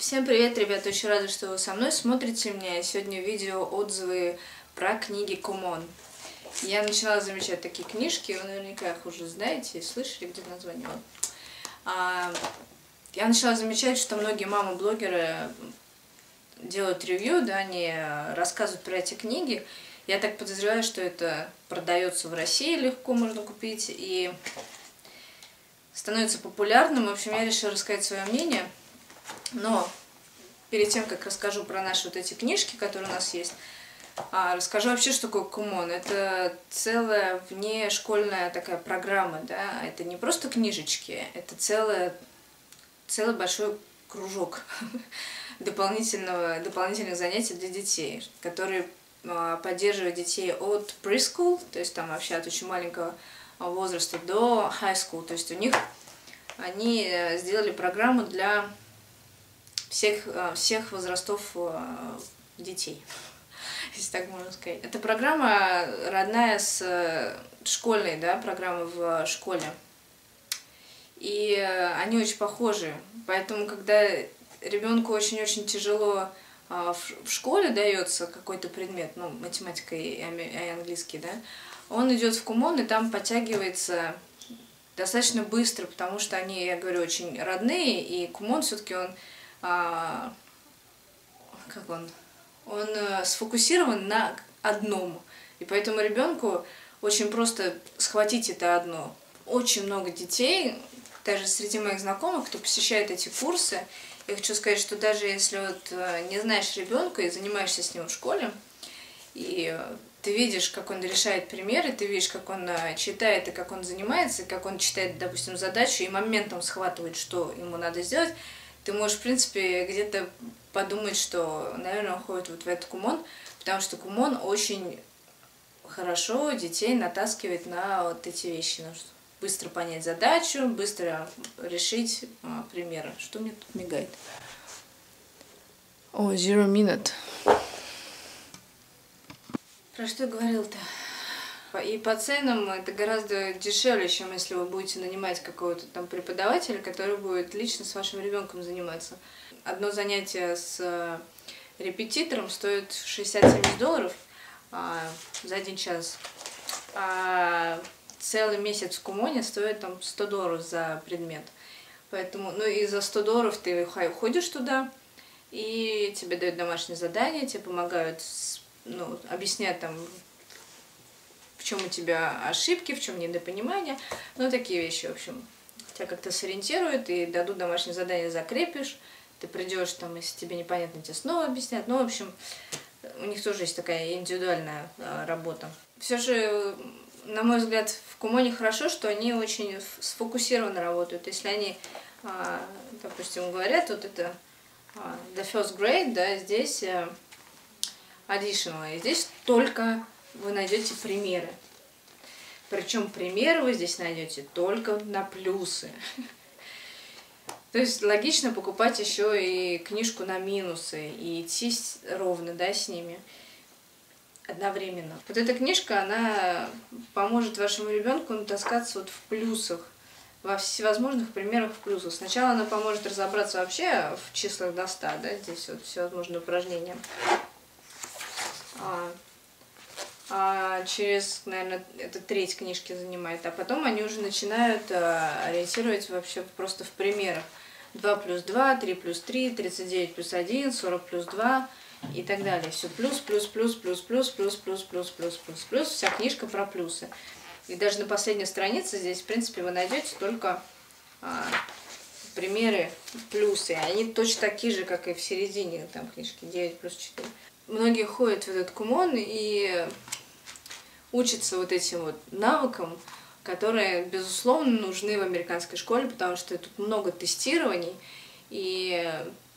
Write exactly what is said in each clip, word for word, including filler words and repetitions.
Всем привет, ребята! Очень рада, что вы со мной смотрите меня. Сегодня видео отзывы про книги Kumon. Я начала замечать такие книжки, вы наверняка их уже знаете, слышали где название. А, я начала замечать, что многие мамы-блогеры делают ревью, да, они рассказывают про эти книги. Я так подозреваю, что это продается в России, легко можно купить и становится популярным. В общем, я решила рассказать свое мнение. Но перед тем, как расскажу про наши вот эти книжки, которые у нас есть, расскажу вообще, что такое Kumon. Это целая внешкольная такая программа, да, это не просто книжечки, это целая, целый большой кружок дополнительного, дополнительных занятий для детей, которые поддерживают детей от preschool, то есть там вообще от очень маленького возраста, до high school, то есть у них они сделали программу для всех, всех возрастов детей, если так можно сказать. Эта программа родная с школьной, да, программой в школе. И они очень похожи. Поэтому, когда ребенку очень-очень тяжело в школе дается какой-то предмет, ну, математика и английский, да, он идет в Kumon и там подтягивается достаточно быстро, потому что они, я говорю, очень родные, и Kumon все-таки он А, как он, он сфокусирован на одном, и поэтому ребенку очень просто схватить это одно. Очень много детей, даже среди моих знакомых, кто посещает эти курсы, я хочу сказать, что даже если вот не знаешь ребенка и занимаешься с ним в школе, и ты видишь, как он решает примеры, ты видишь, как он читает и как он занимается, как он читает, допустим, задачу и моментом схватывает, что ему надо сделать, ты можешь, в принципе, где-то подумать, что, наверное, он ходит вот в этот Kumon, потому что Kumon очень хорошо детей натаскивает на вот эти вещи. Ну, быстро понять задачу, быстро решить а, примеры. Что мне тут мигает? О, zero minute. Про что я говорил-то? И по ценам это гораздо дешевле, чем если вы будете нанимать какого-то там преподавателя, который будет лично с вашим ребенком заниматься. Одно занятие с репетитором стоит шестьдесят-семьдесят долларов а, за один час. А целый месяц в Kumon стоит там сто долларов за предмет. Поэтому, ну и за сто долларов ты ходишь туда, и тебе дают домашнее задание, тебе помогают, ну, объяснять там, в чем у тебя ошибки, в чем недопонимание, ну, такие вещи, в общем, тебя как-то сориентируют и дадут домашнее задание, закрепишь, ты придешь, там, если тебе непонятно, тебе снова объяснят, ну, в общем, у них тоже есть такая индивидуальная а, работа. Все же, на мой взгляд, в Kumon хорошо, что они очень сфокусированно работают, если они, а, допустим, говорят, вот это а, the first grade, да, здесь а, additional, и здесь только вы найдете примеры. Причем примеры вы здесь найдете только на плюсы. То есть логично покупать еще и книжку на минусы и идти ровно, да, с ними одновременно. Вот эта книжка, она поможет вашему ребенку натаскаться вот в плюсах, во всевозможных примерах в плюсах. Сначала она поможет разобраться вообще в числах до ста, да, здесь вот всевозможные упражнения. А через, наверное, это треть книжки занимает, а потом они уже начинают а, ориентировать вообще просто в примерах. два плюс два, три плюс три, тридцать девять плюс один, сорок плюс два и так далее. Все плюс, плюс, плюс, плюс, плюс, плюс, плюс, плюс, плюс, плюс, плюс. Вся книжка про плюсы. И даже на последней странице здесь, в принципе, вы найдете только а, примеры плюсы. Они точно такие же, как и в середине там книжки девять плюс четыре. Многие ходят в этот Kumon и учатся вот этим вот навыкам, которые, безусловно, нужны в американской школе, потому что тут много тестирований, и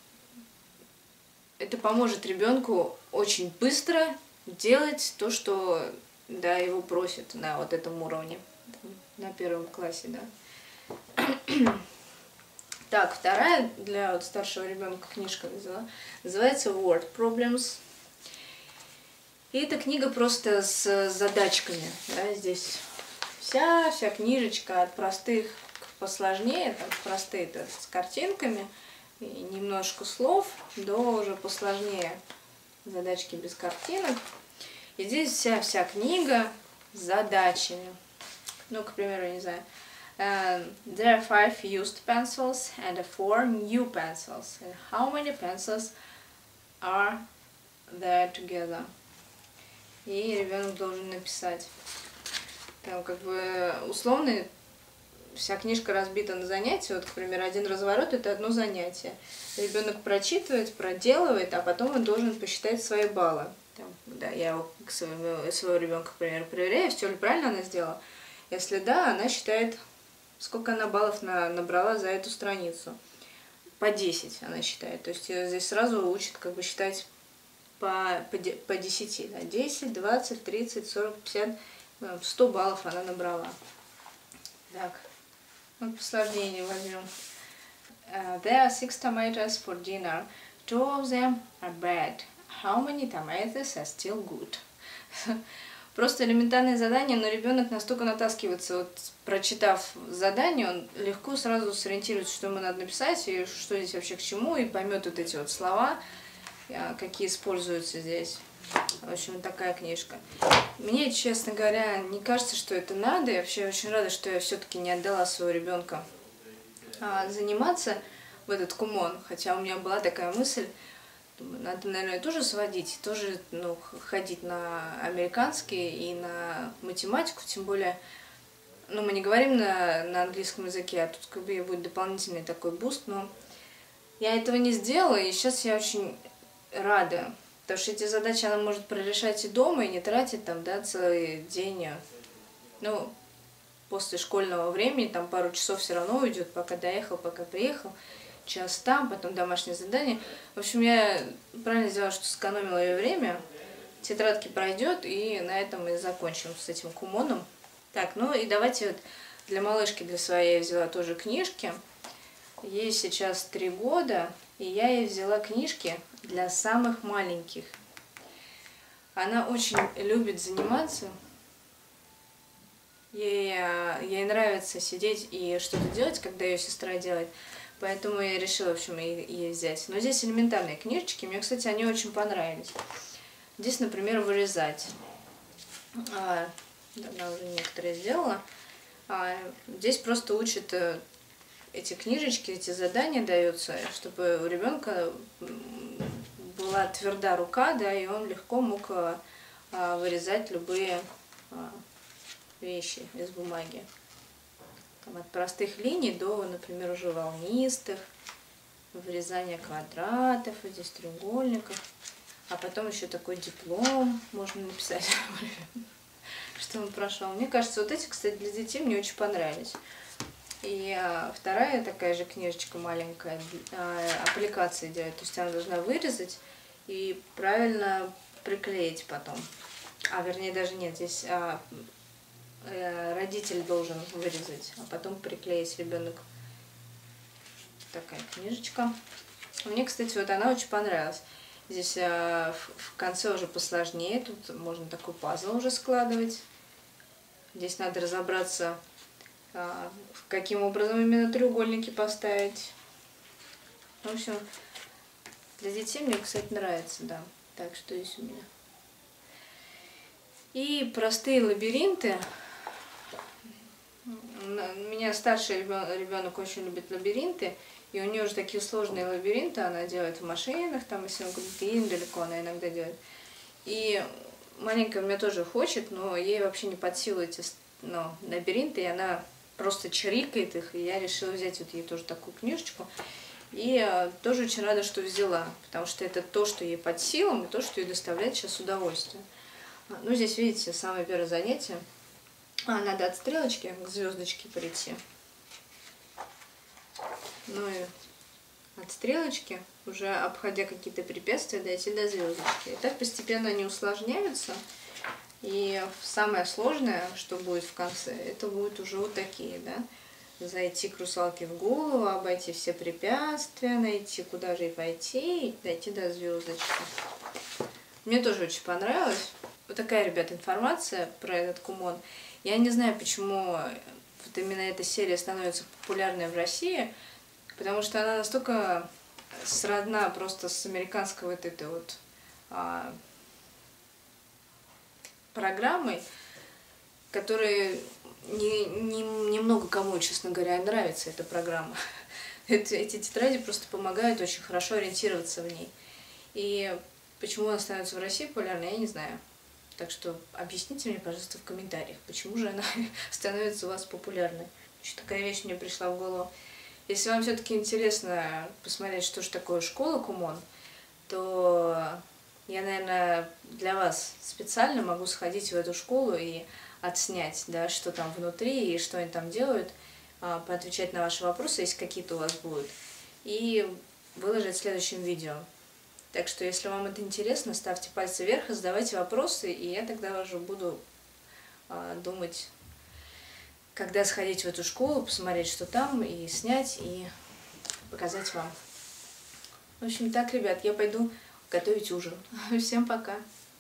это поможет ребенку очень быстро делать то, что, да, его просят на вот этом уровне, на первом классе, да. Так, вторая для вот старшего ребенка книжка называется Word Problems. И эта книга просто с задачками, да, здесь вся, вся книжечка от простых к посложнее, там простые-то с картинками, и немножко слов, до уже посложнее задачки без картинок. И здесь вся, вся книга с задачами. Ну, к примеру, не знаю. Uh, there are five used pencils and four new pencils. And how many pencils are there together? И ребенок должен написать. Там как бы условно вся книжка разбита на занятия. Вот, к примеру, один разворот — это одно занятие. Ребенок прочитывает, проделывает, а потом он должен посчитать свои баллы. Там, да, я его, к своему, своего ребенка, к примеру, проверяю, все ли правильно она сделала. Если да, она считает, сколько она баллов на, набрала за эту страницу. По десять она считает. То есть здесь сразу учат как бы считать по, по, по десяти. Да? десять, двадцать, тридцать, сорок, пятьдесят, сто баллов она набрала. Так, вот посложнее возьмем. Uh, there are six tomatoes for dinner. Two of them are bad. How many tomatoes are still good? Просто элементарное задание, но ребенок настолько натаскивается, вот, прочитав задание, он легко сразу сориентируется, что ему надо написать, и что здесь вообще к чему, и поймет вот эти вот слова, какие используются здесь. В общем, такая книжка. Мне, честно говоря, не кажется, что это надо. Я вообще очень рада, что я все-таки не отдала своего ребенка а, заниматься в этот кумон. Хотя у меня была такая мысль, думаю, надо, наверное, тоже сводить, тоже ну, ходить на американский и на математику, тем более, ну, мы не говорим на, на английском языке, а тут как бы будет дополнительный такой буст, но я этого не сделала, и сейчас я очень рада. Потому что эти задачи она может прорешать и дома, и не тратить там, да, целый день. Ну, после школьного времени, там пару часов все равно уйдет, пока доехал, пока приехал. Час там, потом домашнее задание. В общем, я правильно сделала, что сэкономила ее время. Тетрадки пройдет, и на этом мы закончим с этим кумоном. Так, ну и давайте вот для малышки, для своей я взяла тоже книжки. Ей сейчас три года, и я ей взяла книжки для самых маленьких. Она очень любит заниматься. Ей, ей нравится сидеть и что-то делать, когда ее сестра делает. Поэтому я решила, в общем, ей взять. Но здесь элементарные книжечки. Мне, кстати, они очень понравились. Здесь, например, вырезать. А, она уже некоторые сделала. А, здесь просто учат эти книжечки, эти задания даются, чтобы у ребенка была тверда рука, да, и он легко мог а, вырезать любые а, вещи из бумаги. Там, от простых линий до, например, уже волнистых, вырезания квадратов, вот здесь треугольников. А потом еще такой диплом можно написать, что он прошел. Мне кажется, вот эти, кстати, для детей мне очень понравились. И а, вторая такая же книжечка маленькая, а, аппликации делает. То есть она должна вырезать и правильно приклеить потом. А вернее даже нет, здесь а, э, родитель должен вырезать, а потом приклеить ребенок. Такая книжечка. Мне, кстати, вот она очень понравилась. Здесь а, в, в конце уже посложнее. Тут можно такой пазл уже складывать. Здесь надо разобраться, а, каким образом именно треугольники поставить. В общем, для детей мне, кстати, нравится, да. Так, что здесь у меня? И простые лабиринты. У меня старший ребенок очень любит лабиринты. И у нее уже такие сложные лабиринты она делает в машинах, там, если он куда-то едет далеко, она иногда делает. И маленькая у меня тоже хочет, но ей вообще не под силу эти ну, лабиринты, и она просто чирикает их, и я решила взять вот ей тоже такую книжечку. И а, тоже очень рада, что взяла, потому что это то, что ей под силам, и то, что ей доставляет сейчас удовольствие. Ну, здесь, видите, самое первое занятие. А, надо от стрелочки к звездочке прийти. Ну и от стрелочки, уже обходя какие-то препятствия, дойти до звездочки. И так постепенно они усложняются. И самое сложное, что будет в конце, это будут уже вот такие, да. Зайти к русалке в голову, обойти все препятствия, найти, куда же и пойти, и дойти до звездочки. Мне тоже очень понравилось. Вот такая, ребята, информация про этот кумон. Я не знаю, почему вот именно эта серия становится популярной в России, потому что она настолько сродна просто с американской вот этой вот а, программой, которая не, не, немного кому, честно говоря, нравится эта программа. Эти, эти тетради просто помогают очень хорошо ориентироваться в ней. И почему она становится в России популярной, я не знаю. Так что объясните мне, пожалуйста, в комментариях, почему же она становится у вас популярной. Еще такая вещь мне пришла в голову. Если вам все-таки интересно посмотреть, что же такое школа Кумон, то я, наверное, для вас специально могу сходить в эту школу и отснять, да, что там внутри и что они там делают, поотвечать на ваши вопросы, если какие-то у вас будут, и выложить в следующем видео. Так что, если вам это интересно, ставьте пальцы вверх и задавайте вопросы, и я тогда уже буду а, думать, когда сходить в эту школу, посмотреть, что там, и снять, и показать вам. В общем, так, ребят, я пойду готовить ужин. Всем пока!